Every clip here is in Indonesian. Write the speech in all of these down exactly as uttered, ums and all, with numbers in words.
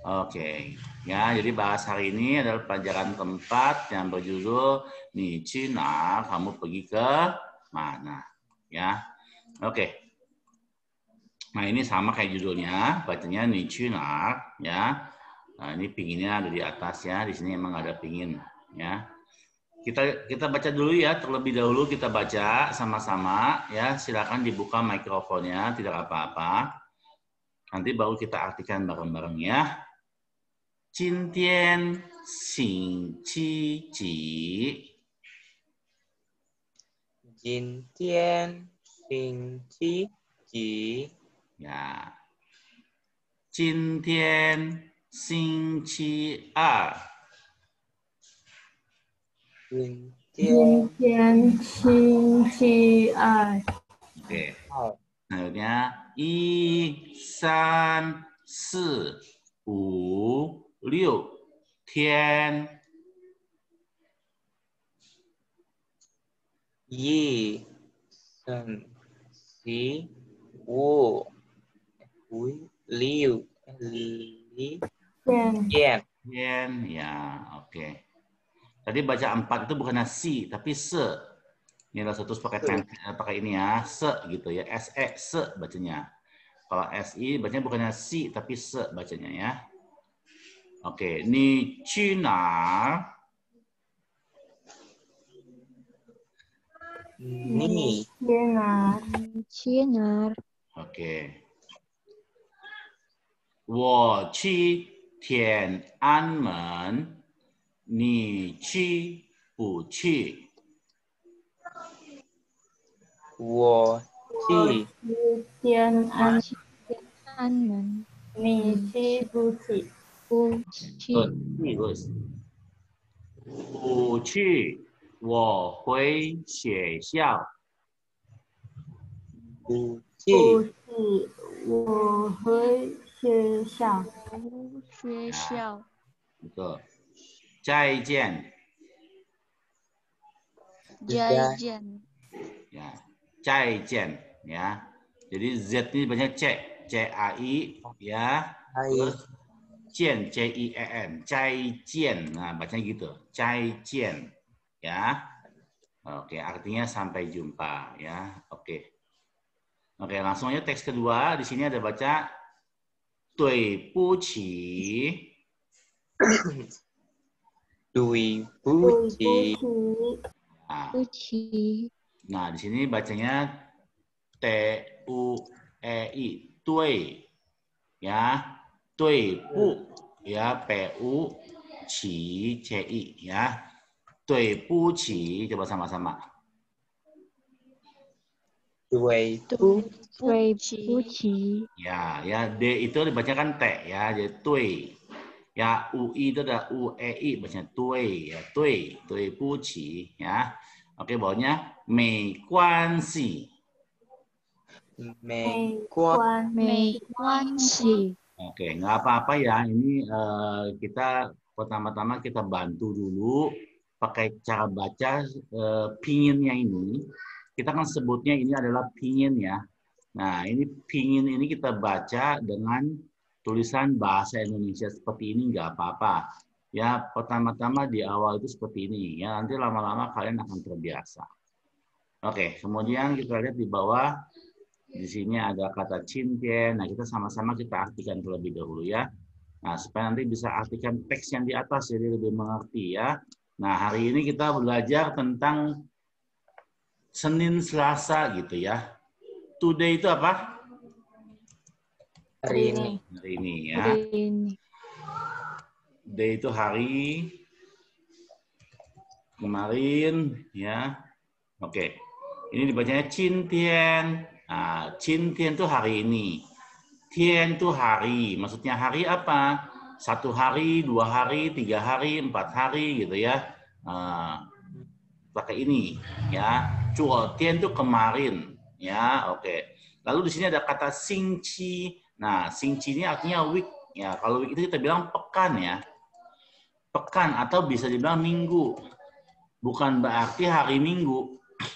Oke, ya jadi bahas hari ini adalah pelajaran keempat yang berjudul Ni Cina, kamu pergi ke mana? Ya, oke. Nah ini sama kayak judulnya, bacanya Ni Cina, ya. Nah ini pinginnya ada di atas ya, di sini emang ada pingin, ya. Kita kita baca dulu ya, terlebih dahulu kita baca sama-sama, ya. Silakan dibuka mikrofonnya, tidak apa-apa. Nanti baru kita artikan bareng-bareng ya. 今天星期几？ 今天星期几？ Ya. 今天星期二。 今今天天星期二。 Oke. 二 Selanjutnya 一三四五六天。 一三四五五六六天天 Yen, ya, oke. Tadi baca empat itu bukan si, tapi se. Ini adalah satu pakai pen, pakai ini ya, se gitu ya, se, se bacanya. Kalau si bacanya bukannya si, tapi se bacanya ya. Oke, ni Cina. ni 天哪， 去哪儿？ Oke. 我去天安门，你去不去？ 我去去天安， 安门你去不去？ 不去， 呃，不不去，我回学校。 不不去去，我回学校。 学校 Betul. 再见， 再见， ya. 再见, ya. Jadi Z ini bacanya C, C A I, ya. Terus 见 C I E N, 再见. Nah, bacanya gitu. 再见, ya. Oke, artinya sampai jumpa, ya. Oke. Oke, langsung aja teks kedua. Di sini ada baca 对不起。 对不对起不起， Nah, 不起， nah, di sini bacanya T U E I, 对, ya, 对不, ya, P U C C I, ya, 对不起, coba sama-sama. 对不对不起， Ya, ya, D itu dibacakan T, ya, jadi 对. Ya, U I itu ada U E I, bacanya 对, ya, 对, 对不起, ya. Oke, bawahnya 没关系。 没没关关没关系， Oke, nggak apa-apa ya. Ini eh, kita pertama-tama kita bantu dulu pakai cara baca eh, pinginnya ini. Kita kan sebutnya ini adalah pingin ya. Nah, ini pingin ini kita baca dengan tulisan bahasa Indonesia seperti ini nggak apa-apa. Ya, pertama-tama di awal itu seperti ini. Ya, nanti lama-lama kalian akan terbiasa. Oke, kemudian kita lihat di bawah. Di sini ada kata cintian. Nah, kita sama-sama kita artikan terlebih dahulu ya. Nah, supaya nanti bisa artikan teks yang di atas jadi lebih mengerti ya. Nah, hari ini kita belajar tentang Senin, Selasa gitu ya. Today itu apa? hari ini Hari ini ya. hari ini, Day itu hari kemarin ya. Oke. Ini dibacanya cintian. Nah, cintian itu hari ini. Tian itu hari. Maksudnya hari apa? Satu hari, dua hari, tiga hari, empat hari gitu ya. Nah, pakai ini ya. Cuo tian itu kemarin ya. Oke. Lalu di sini ada kata singci. Nah, singci ini artinya week ya. Kalau week itu kita bilang pekan ya. Pekan atau bisa dibilang minggu. Bukan berarti hari Minggu.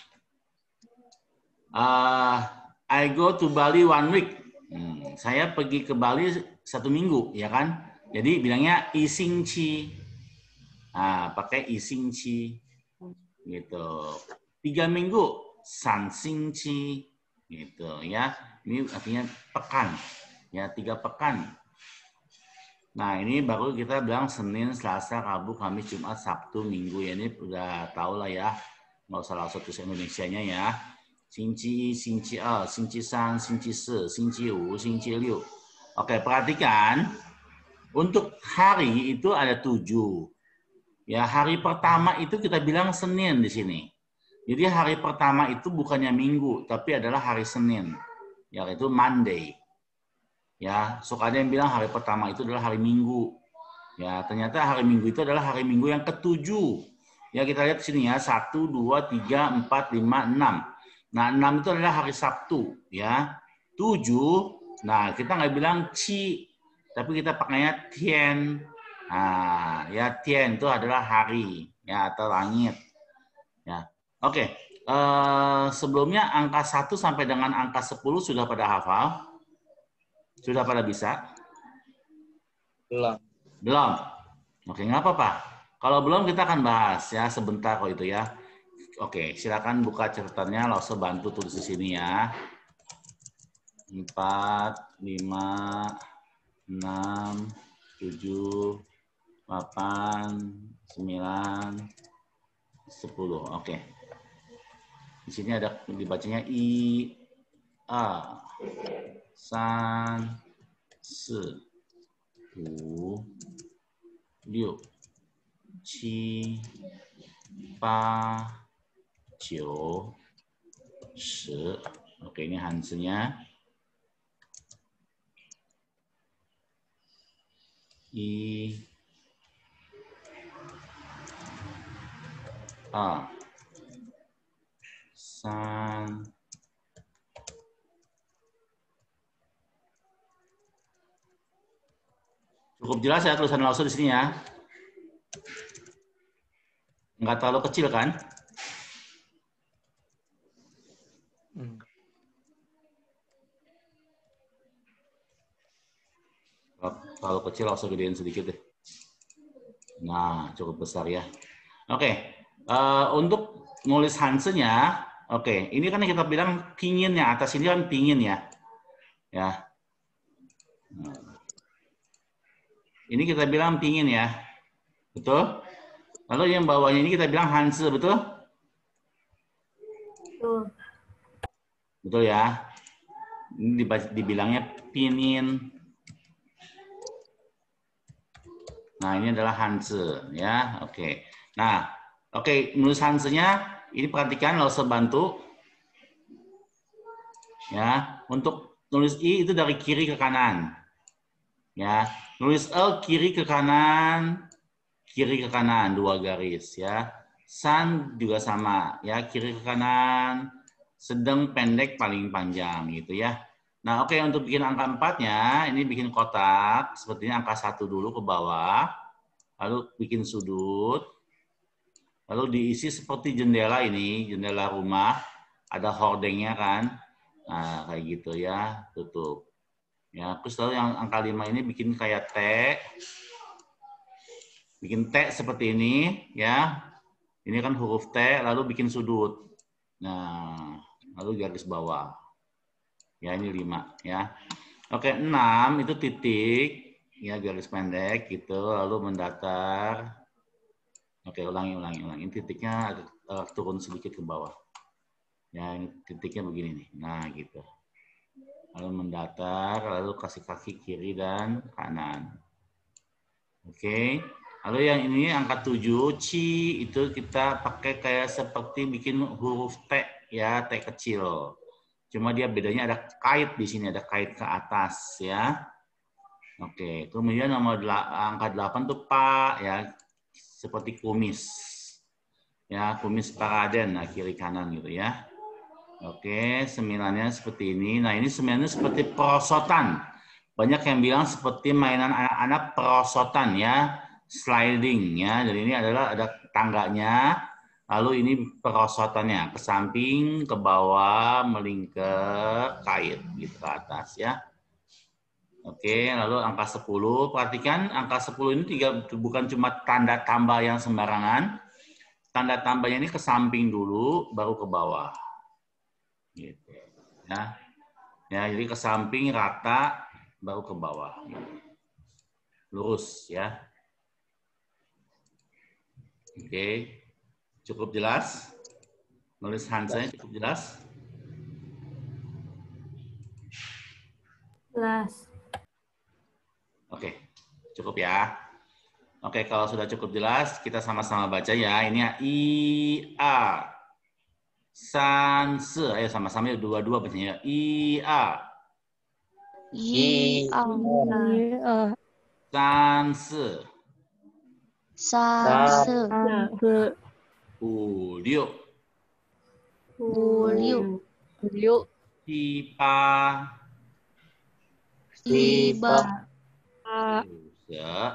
Uh, I go to Bali one week. Hmm, saya pergi ke Bali satu minggu, ya kan? Jadi bilangnya isingci. Nah, pakai isingci. Gitu. Tiga minggu, sansingci. Gitu ya. Ini artinya pekan. Ya, tiga pekan. Nah, ini baru kita bilang Senin, Selasa, Rabu, Kamis, Jumat, Sabtu, Minggu. Ya, ini udah tahu lah ya. Nggak usah langsung tulis Indonesianya ya. Xingqi, Xingqi er, Xingqi san, Xingqi se, Xingqi wu, Xingqi liu. Oke, perhatikan. Untuk hari itu ada tujuh. Ya, hari pertama itu kita bilang Senin di sini. Jadi hari pertama itu bukannya Minggu, tapi adalah hari Senin. Yaitu Monday. Ya, suka ada yang bilang hari pertama itu adalah hari Minggu. Ya, ternyata hari Minggu itu adalah hari Minggu yang ketujuh. Ya, kita lihat sini ya, satu, dua, tiga, empat, lima, enam. Nah, enam itu adalah hari Sabtu. Ya, tujuh. Nah, kita nggak bilang ci, tapi kita pakainya tian. Nah, ya tian itu adalah hari, ya atau langit. Ya, oke. Eh, sebelumnya angka satu sampai dengan angka sepuluh sudah pada hafal? Sudah pada bisa? Belum. Belum? Oke, nggak apa-apa. Kalau belum kita akan bahas ya sebentar kok itu ya. Oke, silakan buka catatannya, langsung bantu tulis di sini ya. empat, lima, enam, tujuh, delapan, sembilan, sepuluh. Oke. Di sini ada dibacanya I, A, san, si, wu, liu, qi, ba, jiu, shi. Oke, ini Hansinya. I, A, san, cukup jelas ya tulisan langsung di sini ya. Nggak terlalu kecil kan? Hmm. Kalau kecil langsung gedein sedikit deh. Nah, cukup besar ya. Oke, uh, untuk nulis Hansennya, oke, ini kan kita bilang pinginnya, atas ini kan pingin ya. Ya. Nah. Ini kita bilang pingin ya. Betul? Lalu yang bawahnya ini kita bilang Hanse, betul? Betul. Betul ya. Ini dibilangnya pinin. Nah, ini adalah Hanse ya. Oke. Nah, oke, nulis Hanse-nya ini perhatikan langsung bantu. Ya, untuk nulis I itu dari kiri ke kanan. Ya, nulis L kiri ke kanan, kiri ke kanan dua garis ya. San juga sama ya, kiri ke kanan, sedang pendek paling panjang gitu ya. Nah, oke, untuk bikin angka empatnya, ini bikin kotak, seperti ini angka satu dulu ke bawah, lalu bikin sudut, lalu diisi seperti jendela ini, jendela rumah, ada hordengnya kan, nah kayak gitu ya, tutup. Ya, terus lalu yang angka lima ini bikin kayak T, bikin T seperti ini, ya, ini kan huruf T, lalu bikin sudut, nah, lalu garis bawah. Ya, ini lima ya. Oke, enam itu titik ya, garis pendek gitu, lalu mendatar. Oke, ulangi ulangi ulangi. Ini titiknya agak, agak turun sedikit ke bawah. Ya, ini titiknya begini nih. Nah, gitu. Lalu mendatar, lalu kasih kaki kiri dan kanan. Oke. Lalu yang ini angka tujuh, ci itu kita pakai kayak seperti bikin huruf T ya, T kecil. Cuma dia bedanya ada kait di sini, ada kait ke atas ya. Oke, kemudian nomor angka delapan tuh Pak ya, seperti kumis. Ya, kumis paraden nah kiri kanan gitu ya. Oke, sembilannya seperti ini. Nah, ini sembilannya seperti perosotan. Banyak yang bilang seperti mainan anak-anak perosotan ya, sliding ya. Jadi ini adalah ada tangganya. Lalu ini perosotannya ke samping, ke bawah, melingkar, kait gitu ke atas ya. Oke, lalu angka sepuluh. Perhatikan angka sepuluh ini tiga, bukan cuma tanda tambah yang sembarangan. Tanda tambahnya ini ke samping dulu, baru ke bawah. Gitu. Ya. Ya, jadi ke samping rata, baru ke bawah. Lurus ya. Oke, cukup jelas? Nulis Hansanya cukup jelas? Jelas. Oke, cukup ya. Oke, kalau sudah cukup jelas, kita sama-sama baca ya. Ini ya, I, A, San, Se. Ayo sama-sama ya, dua-dua bacanya. I, A. Yi, A, Yi, A, San, Se. San, Se, 三四五六五六六七八七八八九十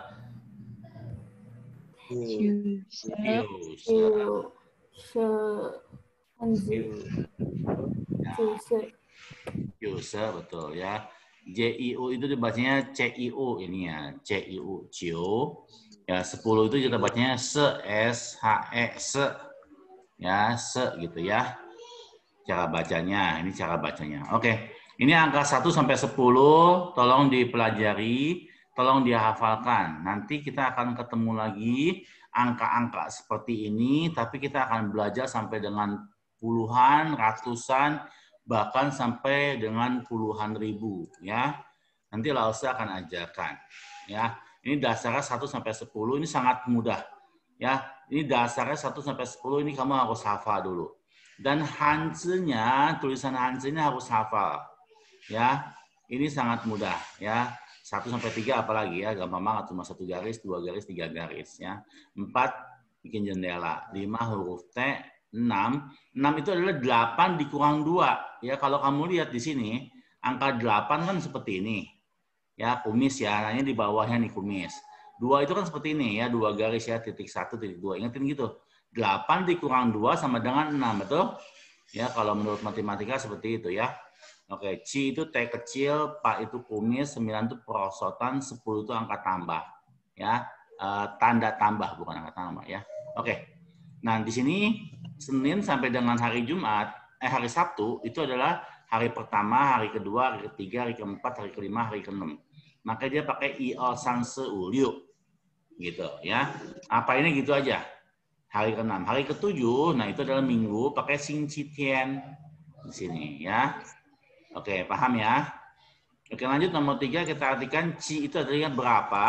九十六十九十三十九岁九十betul ya. J I U itu dibacanya C I U ini ya, C I U Cio. Ya, sepuluh itu kita bacanya se, S H E se. Ya, se gitu ya. Cara bacanya, ini cara bacanya. Oke. Ini angka satu sampai sepuluh tolong dipelajari, tolong dihafalkan. Nanti kita akan ketemu lagi angka-angka seperti ini, tapi kita akan belajar sampai dengan puluhan, ratusan, bahkan sampai dengan puluhan ribu ya. Nanti Lausa akan ajarkan ya. Ini dasarnya satu sampai sepuluh ini sangat mudah ya. Ini dasarnya satu sampai sepuluh ini kamu harus hafal dulu. Dan Hanzi-nya, tulisan Hanzi-nya harus hafal ya. Ini sangat mudah ya. satu sampai tiga apalagi ya, gampang banget, cuma satu garis, dua garis, tiga garis ya. empat bikin jendela, lima huruf T, enam. enam itu adalah delapan dikurang dua. Ya, kalau kamu lihat di sini, angka delapan kan seperti ini. Ya, kumis ya, nanya di bawahnya nih kumis. dua itu kan seperti ini ya, dua garis ya, titik satu, titik dua. Ingatin gitu. delapan dikurang dua sama dengan enam, betul? Ya, kalau menurut matematika seperti itu ya. Oke, C itu T kecil, P itu kumis, sembilan itu perosotan, sepuluh itu angka tambah. Ya, eh, tanda tambah bukan angka tambah ya. Oke. Nah, di sini Senin sampai dengan hari Jumat, eh hari Sabtu itu adalah hari pertama, hari kedua, hari ketiga, hari keempat, hari kelima, hari keenam. Maka dia pakai I O San Se U Liu. Gitu ya. Apa ini gitu aja. Hari keenam, hari ketujuh, nah itu adalah minggu pakai Xing Qi Tian di sini ya. Oke, paham ya? Oke, lanjut nomor tiga kita artikan Qi itu artinya berapa?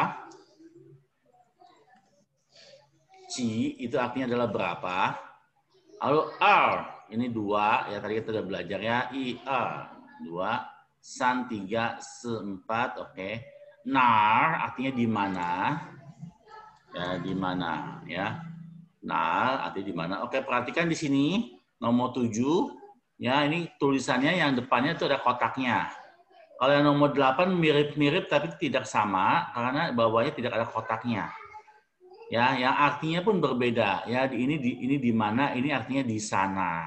Qi itu artinya adalah berapa? Lalu R ini dua ya, tadi kita sudah belajar ya. I R dua, San tiga, Se empat, oke. Nar artinya di mana? Ya, di mana ya? Nar artinya di mana? Oke, perhatikan di sini nomor tujuh. Ya, ini tulisannya yang depannya itu ada kotaknya. Kalau yang nomor delapan mirip-mirip tapi tidak sama karena bawahnya tidak ada kotaknya. Ya, yang artinya pun berbeda. Ya, ini di ini di mana? Ini artinya di sana.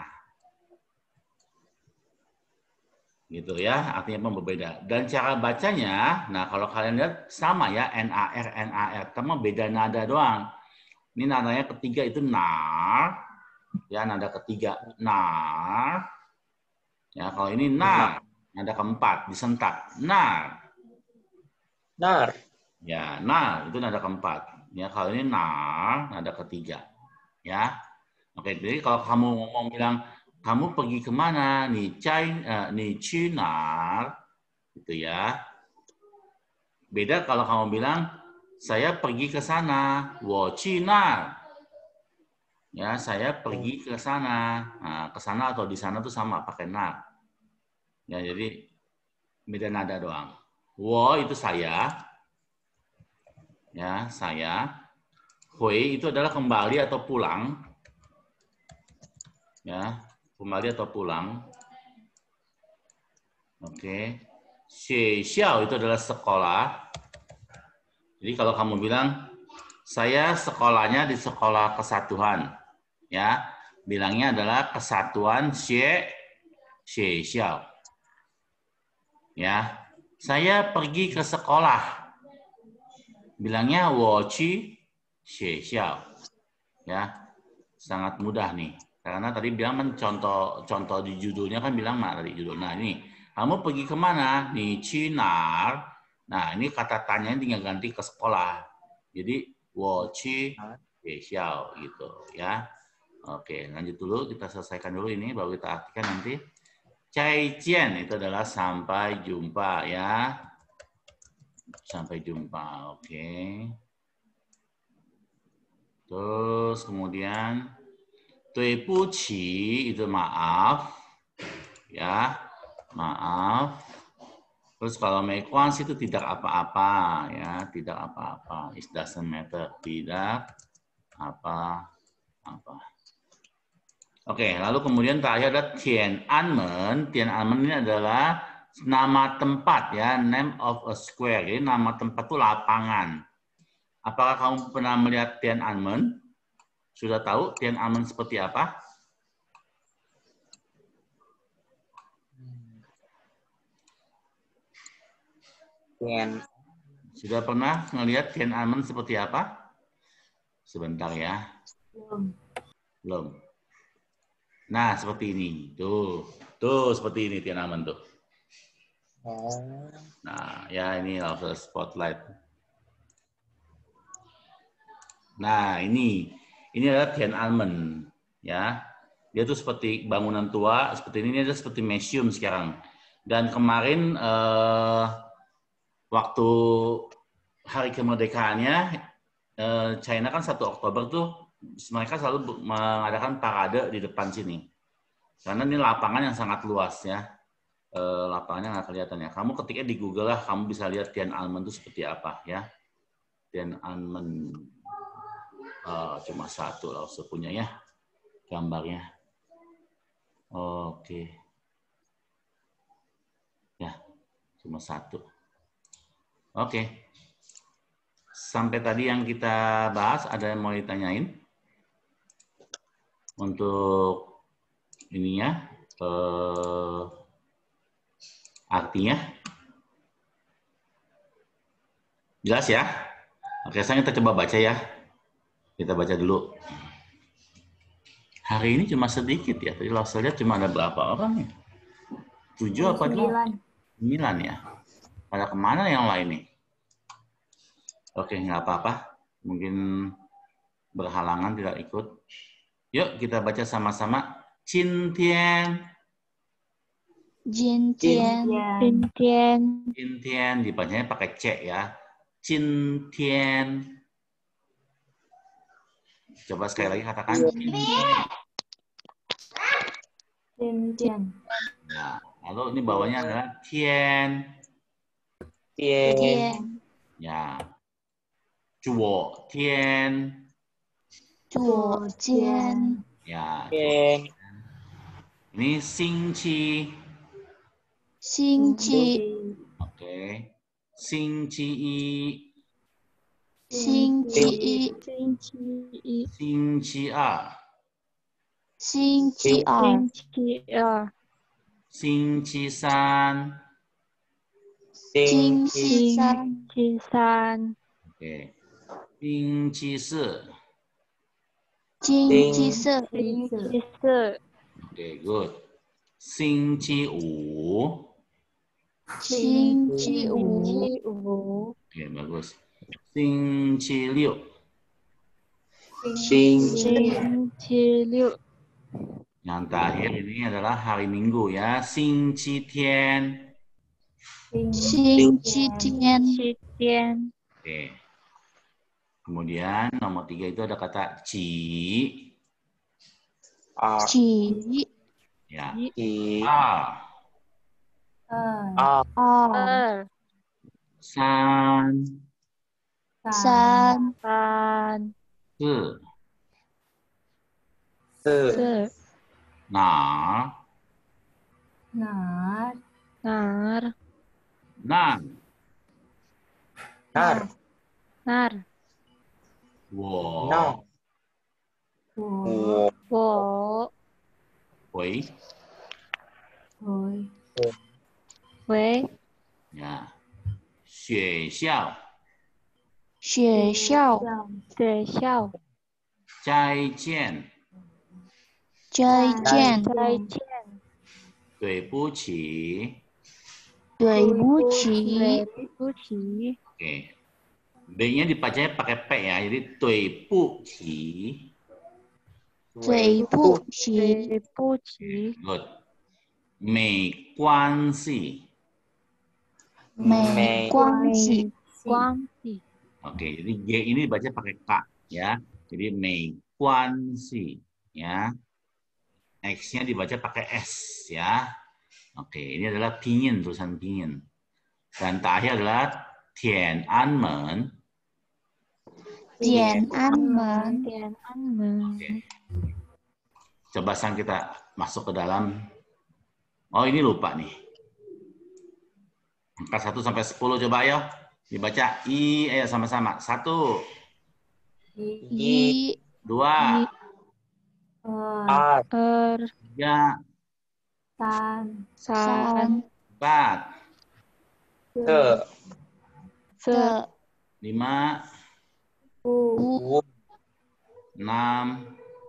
Gitu ya, artinya pun berbeda. Dan cara bacanya, nah kalau kalian lihat sama ya, N A R N A R, cuma beda nada doang. Ini nadanya ketiga itu nar. Ya, nada ketiga nar. Ya, kalau ini nar, nada keempat disentak. Nar. Nar. Ya, nar itu nada keempat. Ya, kalau ini nar, nada ketiga. Ya. Oke, jadi kalau kamu ngomong bilang kamu pergi kemana? Ni cai, uh, ni ci nar, gitu ya. Beda kalau kamu bilang saya pergi ke sana, wo ci nar. Ya, saya pergi ke sana. Nah, ke sana atau di sana tuh sama, pakai nar. Ya, jadi beda nada doang. Wo itu saya. Ya, saya. Hui itu adalah kembali atau pulang. Ya, kembali atau pulang. Oke. Xie xiao itu adalah sekolah. Jadi kalau kamu bilang saya sekolahnya di sekolah kesatuan. Ya, bilangnya adalah kesatuan xie xie xiao. Ya, Saya pergi ke sekolah. Bilangnya 我去学校. Ya, sangat mudah nih. Karena tadi bilang kan contoh contoh di judulnya kan bilang nah tadi judul. Nah ini, kamu pergi kemana? 你去哪儿? Nah ini kata tanya tinggal ganti ke sekolah. Jadi 我去学校gitu ya. Oke, lanjut dulu kita selesaikan dulu ini baru kita artikan nanti. 再见 itu adalah sampai jumpa ya. Sampai jumpa, oke. Terus kemudian 对不起 itu maaf. Ya, maaf. Terus kalau 没关系 itu tidak apa-apa ya, tidak apa-apa. It doesn't matter, tidak apa-apa. Oke, lalu kemudian terakhir ada Tiananmen. Tiananmen ini adalah nama tempat ya, name of a square. Jadi nama tempat itu lapangan. Apakah kamu pernah melihat Tiananmen? Sudah tahu Tiananmen seperti apa? Tian. Sudah pernah melihat Tiananmen seperti apa? Sebentar ya. Belum. Belum. Nah, seperti ini. Tuh. Tuh, seperti ini Tiananmen tuh. Oh. Nah, ya ini langsung spotlight. Nah, ini. Ini adalah Tiananmen. Ya. Dia tuh seperti bangunan tua. Seperti ini. Ini adalah seperti museum sekarang. Dan kemarin eh, waktu hari kemerdekaannya, eh, China kan satu Oktober tuh mereka selalu mengadakan parade di depan sini. Karena ini lapangan yang sangat luas ya. E, lapangannya nggak kelihatan ya. Kamu ketiknya di Google lah, kamu bisa lihat Tiananmen itu seperti apa ya. Tiananmen oh, cuma satu lah saya punya ya gambarnya. Oke. Ya, cuma satu. Oke. Sampai tadi yang kita bahas, ada yang mau ditanyain? Untuk ininya, eh, artinya. Jelas ya? Oke, sekarang kita coba baca ya. Kita baca dulu. Hari ini cuma sedikit ya. Tadi saya lihat cuma ada berapa orang ya? Tujuh apa delapan? Sembilan ya. Pada kemana yang lain nih? Oke, nggak apa-apa. Mungkin berhalangan tidak ikut. Yuk kita baca sama-sama. 今天今天 今天今天 dibacanya pakai C ya. 今天 Coba sekali lagi katakan. 今天 Nah, lalu ini bawahnya adalah tian. Tian. 天 Ya. 昨天左肩 Ya. Tian. Ini 星期星期 Oke. 星期一星期一星期一星期二星期二星期二星期三星期三星期三 Oke. 星期四星期四星期四 Oke, good. 星期五星期五 Oke, bagus. 星期六星星期六 Yang terakhir ini adalah hari Minggu ya. 星期天星期天期天 Oke. Kemudian nomor tiga itu ada kata ci. A. 几 Ya. I. A. 二 A. 二 San. 三三 Se. 四。 四 Na. 哪儿哪儿 Nan. Nar. 哪儿 Wo. No. 我 Wo. 我 Wei. 回喂 Ya. 学校， 学校， 学校， 再见， 再见， 再见， 对不起。 对不对起， 不起， Oke. B-nya dibacanya pakai P ya. Jadi tui pu qi. 对不起， 对不起， Good. 没关系. 没关系， 关系， Oke, jadi G ini dibaca pakai K ya. Jadi mei kuan si ya. X-nya dibaca pakai S ya. Oke, ini adalah pinyin, tulisan pinyin. Dan terakhir adalah Tiananmen. 天安门， 天安门， Oke. Coba sang kita masuk ke dalam. Oh, ini lupa nih. Angka satu sampai sepuluh coba ayo. Dibaca I, ayo sama-sama. Satu, 一、 dua, 二、 二、 tiga, 三、 三、 empat, 四、 四、 lima, 五、 五、 enam,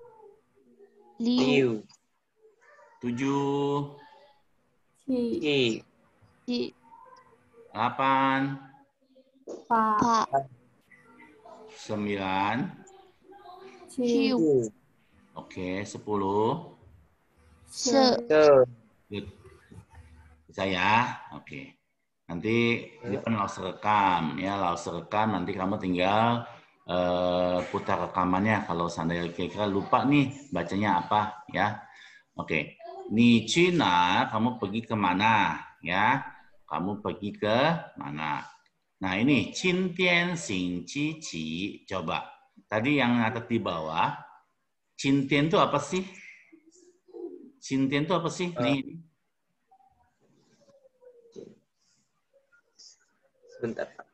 六、 六、 tujuh, 七、 七、 七、 delapan, 八、 八、 sembilan, 七、 九、 oke, sepuluh. 十、 十、 Good. Bisa ya? Oke. Nanti ini kan langsung rekam ya, langsung rekam. Nanti kamu tinggal eh, putar rekamannya kalau seandainya kira-kira lupa nih bacanya apa ya. Oke. Ni Cina, kamu pergi ke mana ya? Kamu pergi ke mana? Nah ini Qintian Xing Qi Qi. Coba. Tadi yang ngatet di bawah. Qintian itu apa sih? Qintian itu apa sih? Nih. Sebentar, Pak.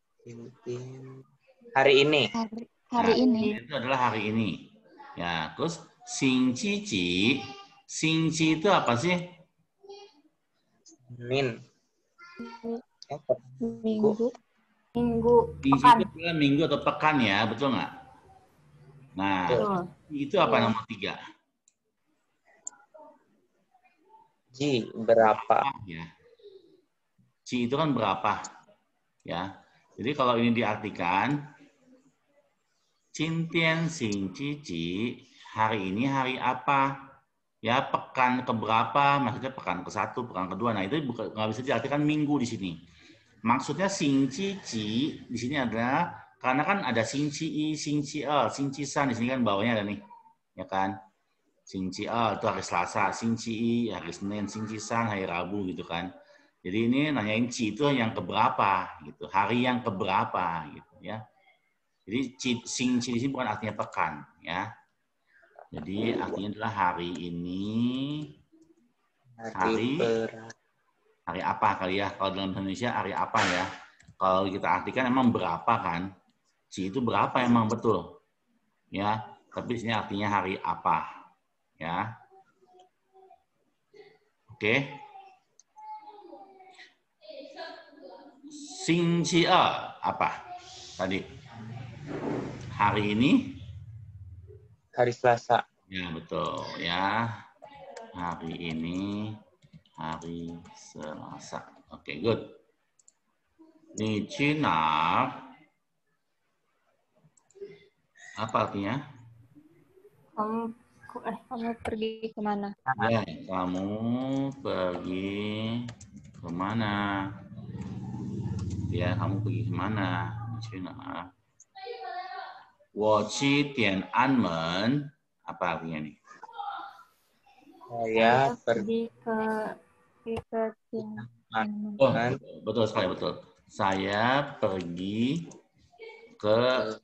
Hari ini. hari, hari Nah, ini, itu adalah hari ini. Ya, terus Xing Qi Qi. Xing Qi itu apa sih? Min. Eh, minggu, minggu, Xing Qi pekan, itu adalah minggu atau pekan ya, betul nggak? Nah, betul, itu apa nomor tiga? Ji, berapa? Ya. Qi itu kan berapa? Ya. Jadi kalau ini diartikan Qintian Xing Qi Qi, hari ini hari apa? Ya, pekan keberapa? Maksudnya pekan ke satu, pekan kedua. Nah, itu bukan nggak bisa diartikan minggu di sini. Maksudnya Xing Qi Qi di sini adalah karena kan ada Xing Qi I, Xing Qi Er, Xing Qi San di sini kan bawahnya ada nih. Ya kan? Xing Qi Er itu hari Selasa, Xing Qi I hari Senin, Xing Qi San hari Rabu gitu kan. Jadi ini nanyain Qi itu yang keberapa gitu, hari yang keberapa gitu ya. Jadi Xing Qi di sini bukan artinya pekan ya. Jadi artinya adalah hari ini, hari hari apa kali ya? Kalau dalam Indonesia hari apa ya? Kalau kita artikan emang berapa kan? Qi itu berapa emang betul ya? Tapi di sini artinya hari apa ya? Oke. Xing Qi Er apa tadi? Hari ini? Hari Selasa. Ya betul ya. Hari ini hari Selasa. Oke, good. Ni Cina apa artinya? kamu, eh, Kamu pergi kemana? Ya, kamu pergi kemana? Ya, kamu pergi kemana? Ni Cina. 我去点安门 apa artinya nih? Saya pergi pergi ke Pergi ke Tiananmen. Oh, betul, betul sekali betul. Saya pergi ke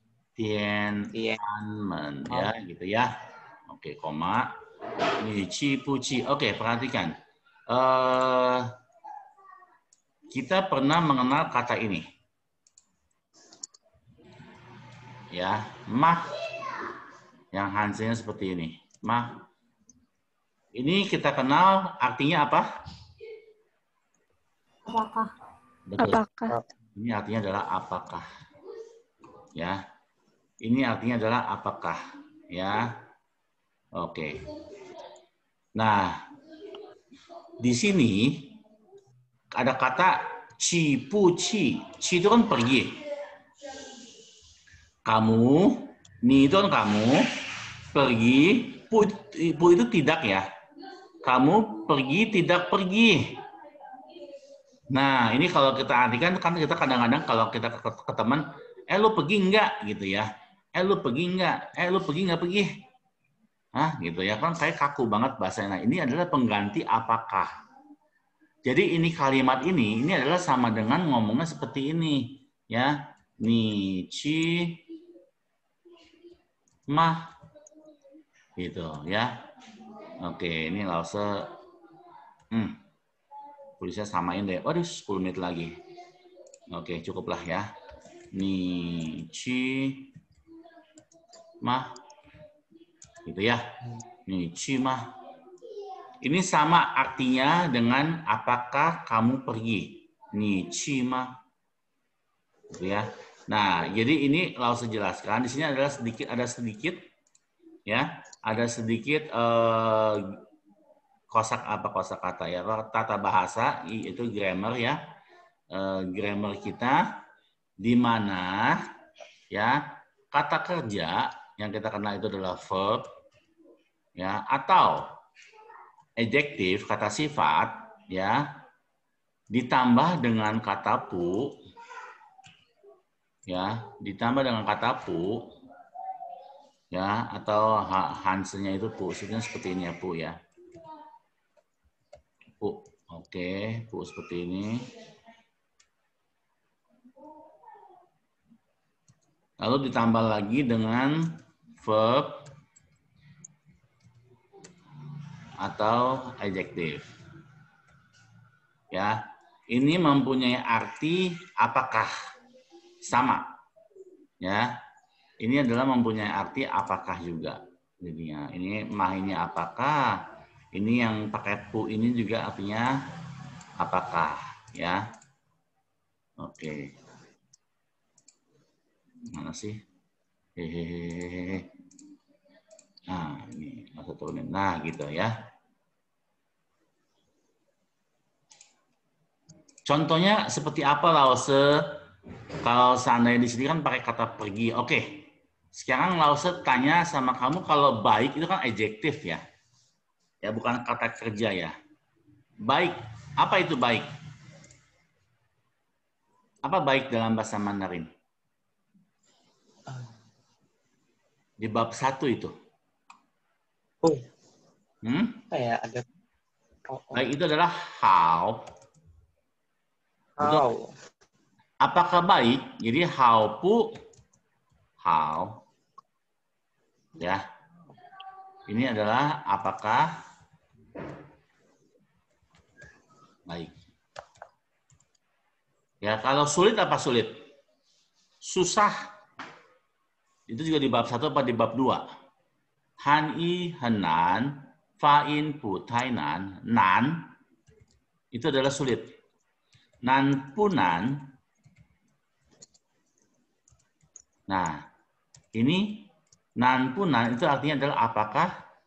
Tiananmen ya gitu ya. Oke, koma. Ni Qi Pu Qi. Oke, perhatikan. Eh, kita pernah mengenal kata ini. Ya, mah yang hansanya seperti ini. Mah. Ini kita kenal artinya apa? apakah, Betul. Apakah? Ini artinya adalah apakah. Ya. Ini artinya adalah apakah. Ya. Oke. Nah, di sini ada kata qi bu qi. Qi itu kan pergi. Kamu, ni itu kan kamu, pergi, pu, pu itu tidak ya. Kamu pergi, tidak pergi. Nah, ini kalau kita artikan, kan kita kadang-kadang kalau kita ke, ke teman, eh lu pergi enggak gitu ya. Eh lu pergi enggak? Eh lu pergi enggak pergi? Hah, gitu ya. Kan kayak kaku banget bahasanya. Nah, ini adalah pengganti apakah. Jadi ini kalimat ini, ini adalah sama dengan ngomongnya seperti ini. Ya, ni, ci, mah. Gitu ya. Oke, ini Lause. Hmm. Boleh saya samain deh. Waduh, sepuluh menit lagi. Oke, cukuplah ya. Ni, ci, mah. Gitu ya. Ni, ci, mah. Ini sama artinya dengan apakah kamu pergi. Ni, ci, mah. Gitu ya. Nah, jadi ini Lause jelaskan. Di sini adalah sedikit, ada sedikit, ya, ada sedikit eh, kosak apa kosak kata ya, tata bahasa itu grammar ya, eh, grammar kita, di mana ya kata kerja yang kita kenal itu adalah verb, ya, atau adjektif kata sifat, ya, ditambah dengan kata pu. Ya, ditambah dengan kata pu, ya, atau Hansennya itu pu, sebenarnya seperti ini ya pu ya, pu, oke, pu seperti ini. Lalu ditambah lagi dengan verb atau adjektif, ya, ini mempunyai arti apakah. Sama, ya. Ini adalah mempunyai arti apakah juga. Jadinya ini mah ini apakah. Ini yang pakai pu ini juga artinya apakah, ya. Oke. Mana sih? Hehehe. Nah, ini masuk turunin. Nah, gitu ya. Contohnya seperti apa Lause? Kalau seandainya di sini kan pakai kata pergi. Oke. Sekarang Lause tanya sama kamu kalau baik itu kan adjektif ya. Ya bukan kata kerja ya. Baik. Apa itu baik? Apa baik dalam bahasa Mandarin? Di bab satu itu. Oh. Hmm? Kayak ada. Oh, oh. Baik itu adalah how. How. Apakah baik? Jadi how pu, how, ya. Ini adalah apakah baik. Ya kalau sulit apa sulit? Susah. Itu juga di bab satu apa di bab dua? Han i henan, fa in pu tainan, nan itu adalah sulit. Nan punan. Nah, ini nan punan itu artinya adalah apakah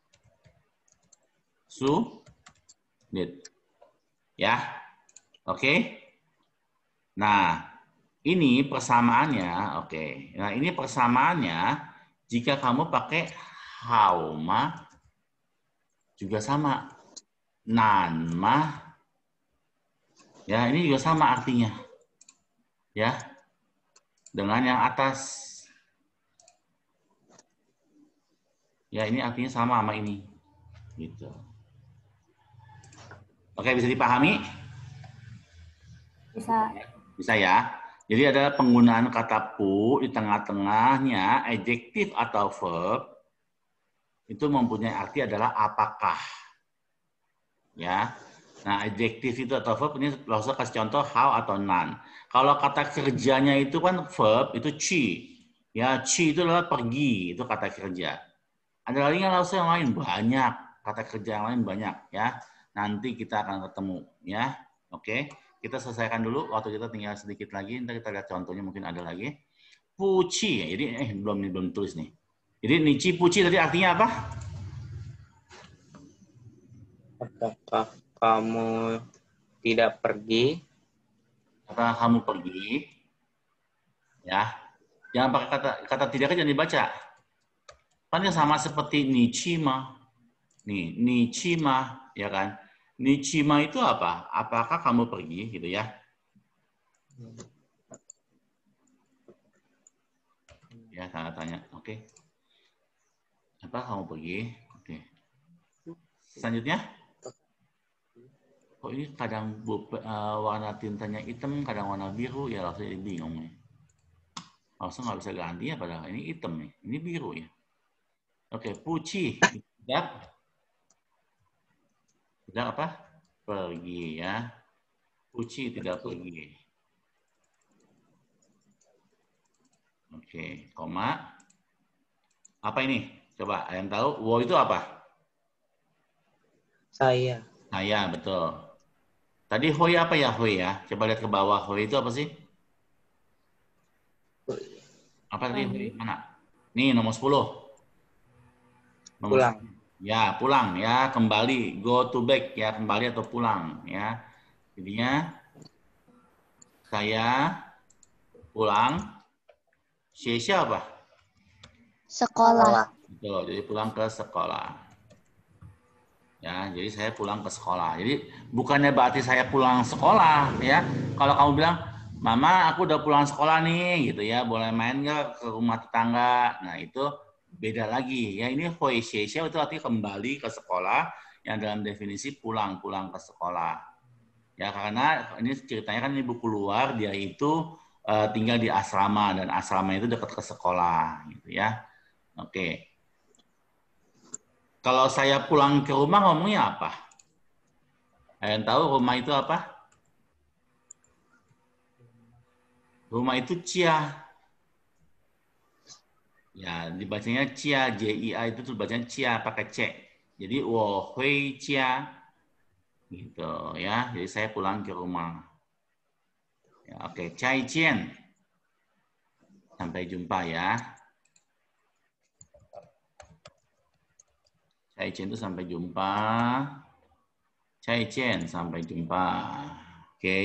sulit. Ya. Oke. Nah, ini persamaannya, oke. Nah, ini persamaannya jika kamu pakai how ma juga sama. Nan ma. Ya, ini juga sama artinya. Ya. Dengan yang atas. Ya, ini artinya sama sama ini. Gitu. Oke, bisa dipahami? Bisa. Bisa ya. Jadi ada penggunaan kata pu di tengah-tengahnya adjektif atau verb itu mempunyai arti adalah apakah. Ya. Nah, adjektif itu atau verb ini Lause kasih contoh how atau nan. Kalau kata kerjanya itu kan verb itu chi. Ya, chi itu adalah pergi, itu kata kerja. Ada lagi yang Lause yang lain banyak, kata kerja yang lain banyak ya. Nanti kita akan ketemu ya. Oke. kita selesaikan dulu. Waktu kita tinggal sedikit lagi. Nanti kita lihat contohnya mungkin ada lagi. Puci. Jadi eh belum nih belum tulis nih. Jadi nichi puci tadi artinya apa? Apakah kamu tidak pergi? Kata kamu pergi. Ya. Jangan pakai kata kata tidak jangan dibaca. Kan sama seperti nichima. Nih, nichima, ya kan? Nichima itu apa? Apakah kamu pergi gitu ya? Ya, tanda tanya. Oke. Apa kamu pergi? Oke. Selanjutnya. Kok ini kadang uh, warna tintanya hitam, kadang warna biru, ya langsung jadi bingung nih. Langsung nggak bisa ganti ya, padahal ini hitam nih, ini biru ya. Oke, puci, tidak, tidak apa? Pergi ya. Puci tidak pergi. Oke, koma. Apa ini? Coba, ada yang tahu? Wo itu apa? Saya. Saya, betul. Tadi hoi apa ya hoi ya? Coba lihat ke bawah. Hoi itu apa sih? Apa tadi hoi? Mana? Nih nomor sepuluh. Nomor Pulang. sepuluh. Ya, pulang ya, kembali. Go to back ya, kembali atau pulang ya. Jadinya saya pulang. Xie apa? Sekolah. Betul, jadi pulang ke sekolah. Ya, jadi saya pulang ke sekolah. Jadi bukannya berarti saya pulang sekolah, ya. Kalau kamu bilang, Mama, aku udah pulang sekolah nih, gitu ya. Boleh main nggak ke rumah tetangga? Nah itu beda lagi. Ya ini hoi xie xie itu artinya kembali ke sekolah, yang dalam definisi pulang pulang ke sekolah. Ya karena ini ceritanya kan ini buku luar, dia itu uh, tinggal di asrama dan asrama itu dekat ke sekolah, gitu ya. Oke. Kalau saya pulang ke rumah ngomongnya apa? Ada yang tahu rumah itu apa? Rumah itu cia. Ya, dibacanya cia, J I A itu tuh bacanya cia pakai C. Jadi wo hui cia. Gitu ya. Jadi saya pulang ke rumah. Ya, oke, cai jian. Sampai jumpa ya. Cai jian itu sampai jumpa. Cai jian sampai jumpa. Oke.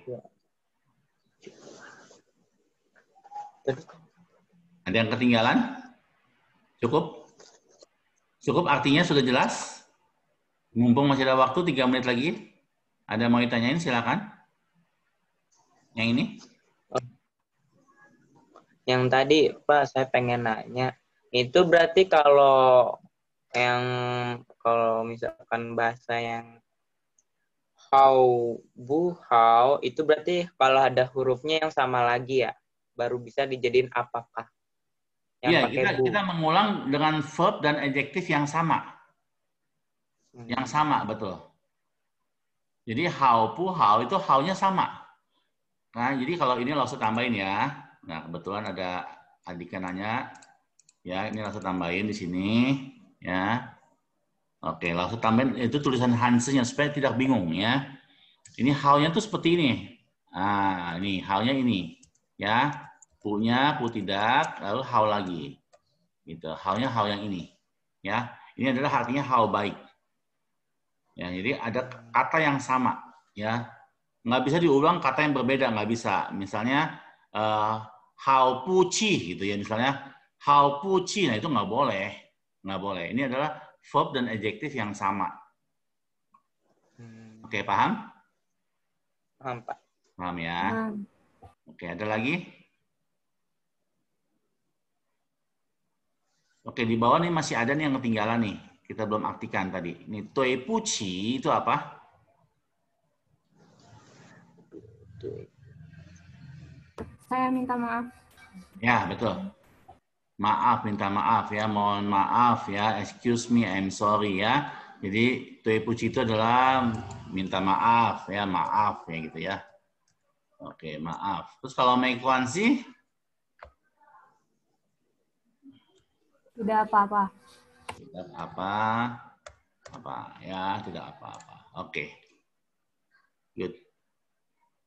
Ada yang ketinggalan? Cukup? Cukup artinya sudah jelas? Mumpung masih ada waktu tiga menit lagi. Ada mau ditanyain silakan. Yang ini? Yang tadi Pak saya pengen nanya, itu berarti kalau yang kalau misalkan bahasa yang how bu how itu berarti kalau ada hurufnya yang sama lagi ya, baru bisa dijadiin apakah? Iya, kita kita mengulang dengan verb dan adjektif yang sama. Hmm. Yang sama, betul. Jadi how pu how itu how-nya sama. Nah, jadi kalau ini langsung tambahin ya. Nah, kebetulan ada adiknya nanya. Ya, ini langsung tambahin di sini. Ya. Oke, langsung tambahin itu tulisan Hansen-nya supaya tidak bingung ya. Ini how-nya tuh seperti ini. Nah, ini how-nya ini. Ya. Punya, pu tidak, lalu how lagi. Gitu. How-nya how yang ini. Ya. Ini adalah artinya how baik. Ya, jadi ada kata yang sama, ya. Nggak bisa diulang kata yang berbeda, nggak bisa. Misalnya uh, how puci gitu ya, misalnya how puci, nah itu nggak boleh. Nggak boleh. Ini adalah verb dan adjektif yang sama. Oke, paham? Paham, Pak. Paham ya? Paham. Oke, ada lagi? Oke, di bawah nih masih ada nih yang ketinggalan nih. Kita belum aktifkan tadi. Ini toi puci itu apa? Saya minta maaf. Ya, betul. Maaf, minta maaf ya. Mohon maaf ya. Excuse me, I'm sorry ya. Jadi, toi puci itu adalah minta maaf ya. Maaf ya gitu ya. Oke, maaf. Terus kalau meikuan sih? Tidak apa-apa. Tidak apa, apa ya, tidak apa-apa. Oke, good.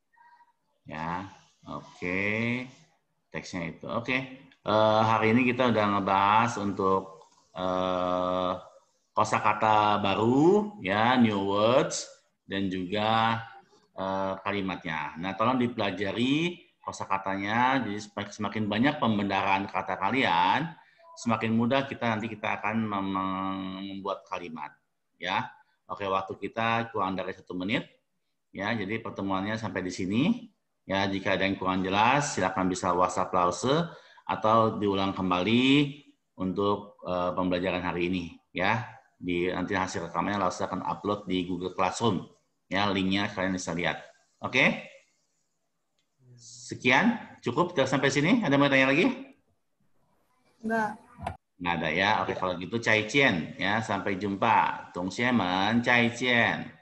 Ya, oke. Teksnya itu. Oke. Uh, hari ini kita udah ngebahas untuk uh, kosakata baru, ya, new words, dan juga uh, kalimatnya. Nah, tolong dipelajari kosakatanya. Jadi semakin banyak pembendaharaan kata kalian, semakin mudah kita nanti kita akan membuat kalimat. Ya, oke. Waktu kita kurang dari satu menit. Ya, jadi pertemuannya sampai di sini. Ya, jika ada yang kurang jelas, silakan bisa WhatsApp Lause atau diulang kembali untuk uh, pembelajaran hari ini. Ya, di nanti hasil rekamannya Lause akan upload di Google Classroom. Ya, linknya kalian bisa lihat. Oke? Sekian, cukup kita sampai sini. Ada mau tanya lagi? Enggak. Nggak ada ya. Oke, kalau gitu Cai Cien. Ya, sampai jumpa. Tung Xiemen, Cai Cien.